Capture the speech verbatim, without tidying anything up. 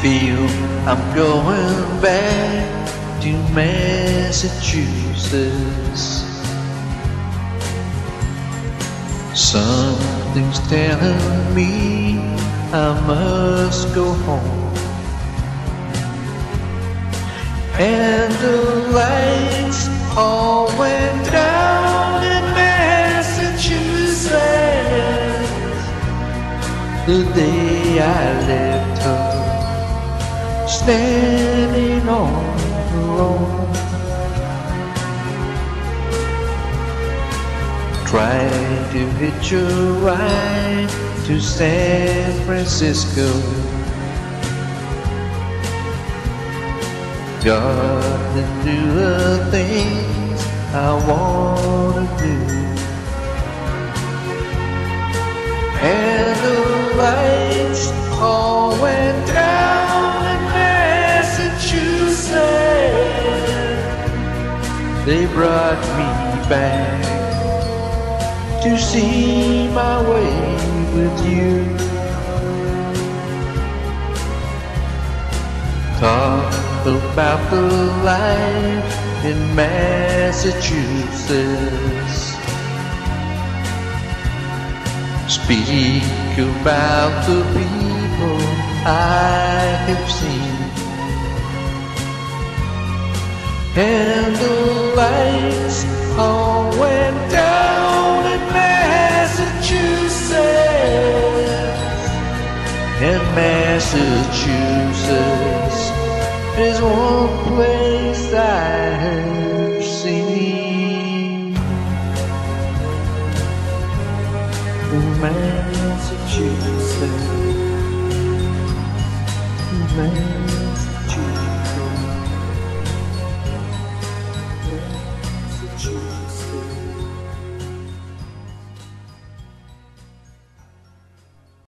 feel I'm going back to Massachusetts. Something's telling me I must go home. And the lights all went down in Massachusetts the day I left her standing on her own. Tried to hitch a ride to San Francisco. God to do the things I wanna do. And the lights all went down in Massachusetts. They brought me back to see my way with you. Talk about the life in Massachusetts. Speak about the people I have seen. And the lights all went down in Massachusetts. And Massachusetts is one place I have seen. Massachusetts, Massachusetts.